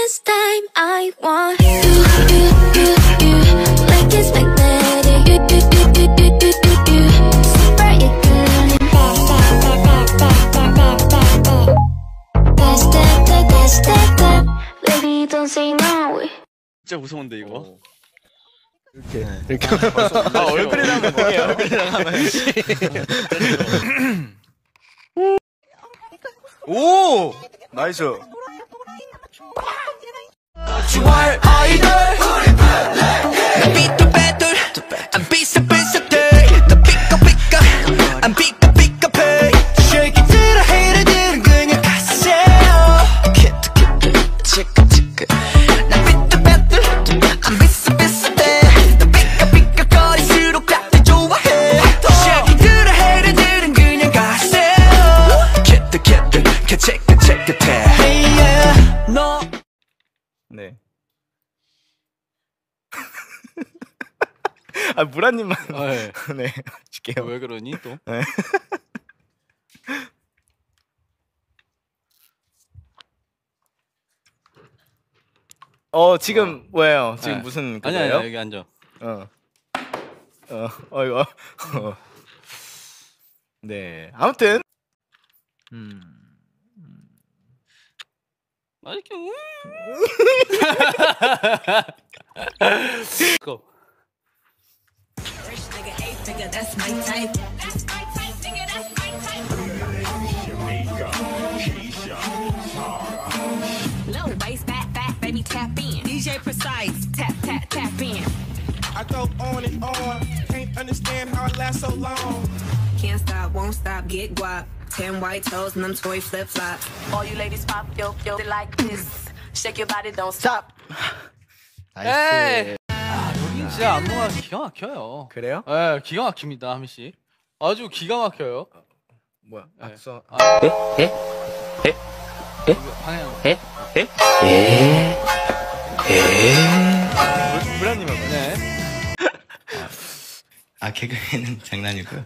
this time I want you, like it's magnetic. You, super you good. Dash that. Baby, don't say no. 진짜 무서운데 이거. 이렇게 얼굴이랑 하면 뭐예요? 얼굴이랑 하면. 오! 나이스. 주할 아이들 나 삐뚤빼뚤 안 삐뚤삐뚤해 나 삐까삐까 안 삐까삐까해 쉐이키들아 헤이들은 그냥 가세요 키트키트 치크치크 나 삐뚤빼뚤 안 삐뚤삐뚤해 나 삐까삐까거릴수록 다들 좋아해 쉐이키들아 헤이들은 그냥 가세요 키트키트 키치크치크해 Hey yeah 너 네. 아, 무라님만. 네. 네. 줄게요. 왜 그러니 또? 네. 지금 뭐예요? 지금 네. 무슨 아니야, 그거예요? 아니야, 여기 앉아. 이거. 네. 아무튼 이렇게 고. Low bass, fat, baby, tap in. DJ Precise, tap, in. I go on and on, can't understand how it lasts so long. Can't stop, won't stop, get guap. 10 white toes and them toy flip flops. All you ladies pop, yo, like this. Shake your body, don't stop. 나이스. 여긴 진짜 안무가 기가 막혀요. 그래요? 네, 기가 막힙니다, 하민 씨. 아주 기가 막혀요. 뭐야? 네. 악수. 방향. 무라님 한번. 네. 개그에는 장난이고요.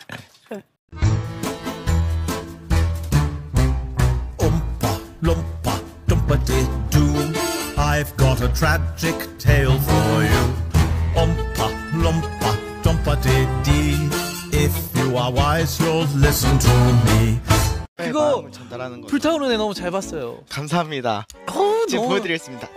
Lumpa, dumpa-dee-doo. I've got a tragic tale for you. Umpa, lumpa, dumpa-dee-dee. If you are wise, you'll listen to me. 그거 전달하는 거. 불타오르는 애 너무 잘 봤어요. 감사합니다. 지금 너무... 보여드리겠습니다.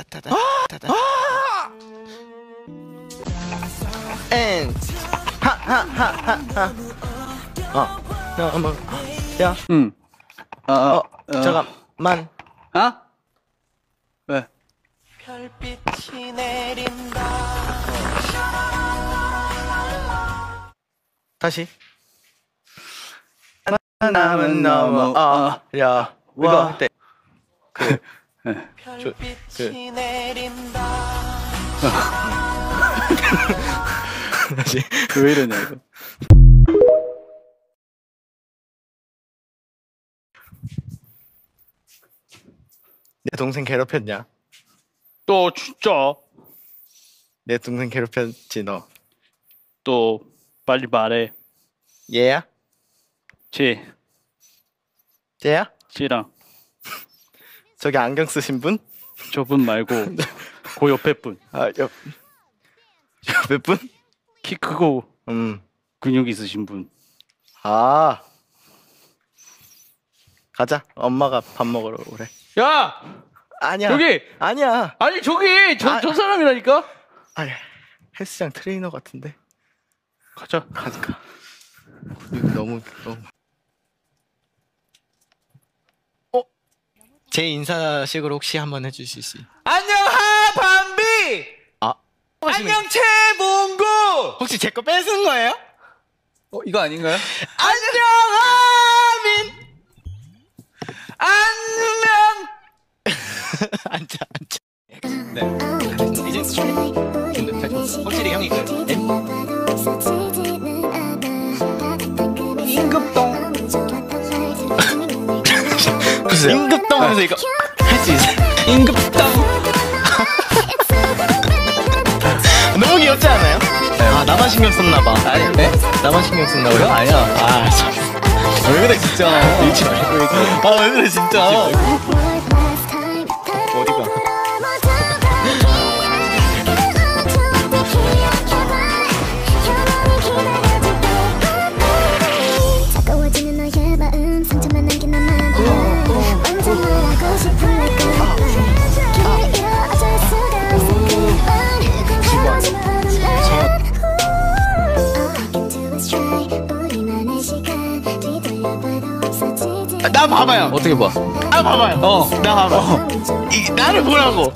야. 잠깐만. 왜? 별빛이 내린다 다시. 남은 너무 어려워. 네. 별빛이 내린다 다시. 왜 이러냐 이거. 내 동생 괴롭혔냐? 또 진짜? 내 동생 괴롭혔지 너. 또 빨리 말해. 얘야? 쟤야? 쟤랑 저기 안경 쓰신 분? 저분 말고 그 옆에 분. 옆에 분? 키 크고 근육 있으신 분. 가자. 엄마가 밥 먹으러 오래. 야! 아니야. 저기! 아니야. 아니 저기! 저 사람이라니까? 아니, 헬스장 트레이너 같은데. 가자. 가자. 너무. 제 인사식으로 혹시 한번 해주실 수? 안녕 하반비! 안녕 최봉구! 혹시 제 거 뺏은 거예요? 이거 아닌가요? 안녕 하민! 안녕! 앉아. 네. 이제 확실히 형이 임급동. 임급동 하면서 이거 할 수 있어. 임급동. 너무 귀엽지 않아요? 나만 신경 썼나봐. 아니, 네? 나만 신경 썼나봐요? 아니야. 왜 그래 진짜. 일치 말고. 왜 그래 진짜. 어디가? 나 봐봐요. 어떻게 봐? 나 봐봐요. 나 봐봐. 나를 보라고.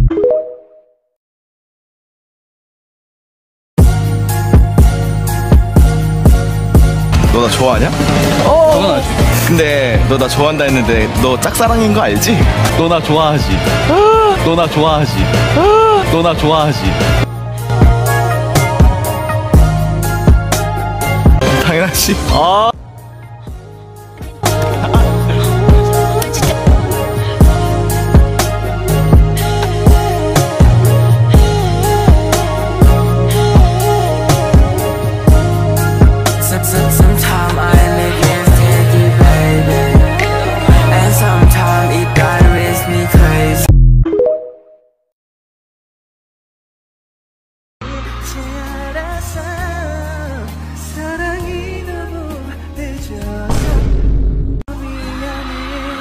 너 나 좋아하냐? 당연하지. 근데 너 나 좋아한다 했는데 너 짝사랑인 거 알지? 너 나 좋아하지. 너 나 좋아하지. 너 나 좋아하지. 당연하지. Sometimes I make it sticky, baby, and sometimes it drives me crazy. 사랑이 너무 늦어서 미안해.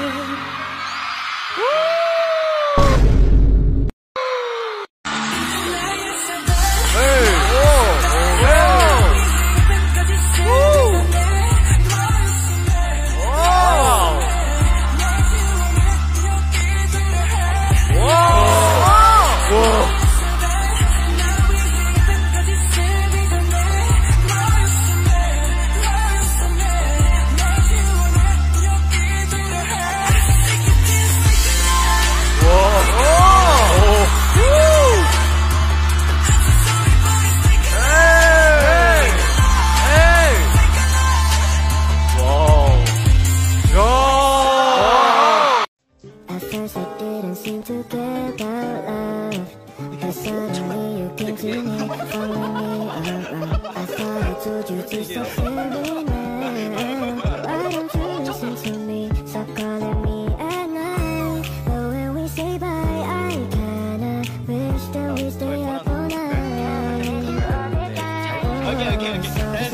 At first I didn't seem to care about love, but suddenly you came to me, following me around. I thought I told you to stop feeling now. Why don't you listen to me? Stop calling me at night. But when we say bye, I kinda wish that we stay up all night. Okay.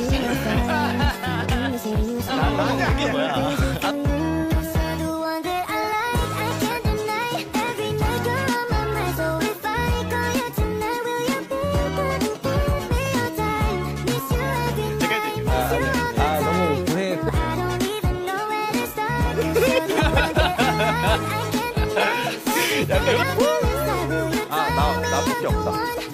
나밖에 없다.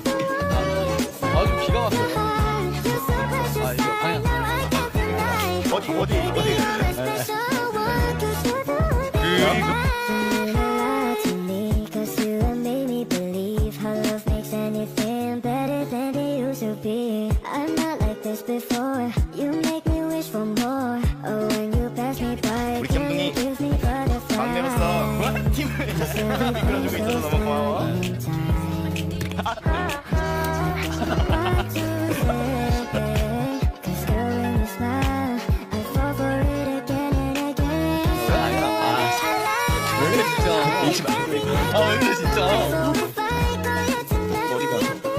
아주 기가 막혀. 이거 방향. 어디? I'm not like this before. You make me wish for more. Oh, when you pass me by, 우리 can you 감독이 give me butterflies? 막내로서 팀을 이끌어주고 있어서 너무 고마워. 왜 그래 진짜. 머리가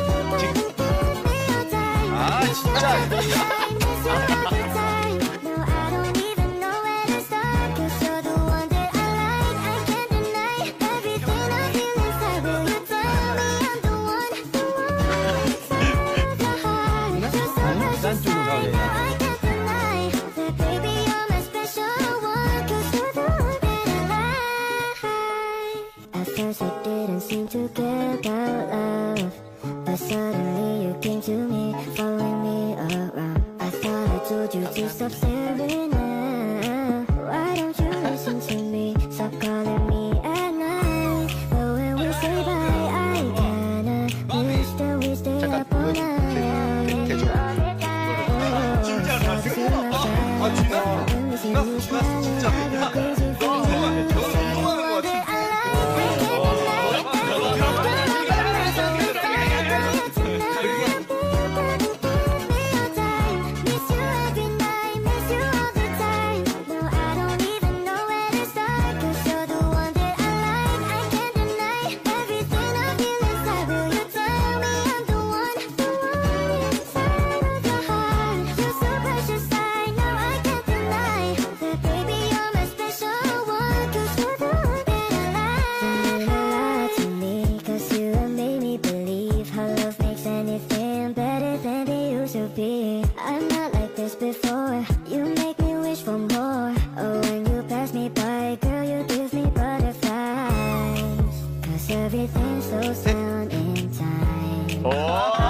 At first I didn't seem to care about love, but suddenly you came to me, following me around. to be. I'm not like this before. You make me wish for more. Oh, when you pass me by, girl, you give me butterflies. 'Cause everything's so sound in time.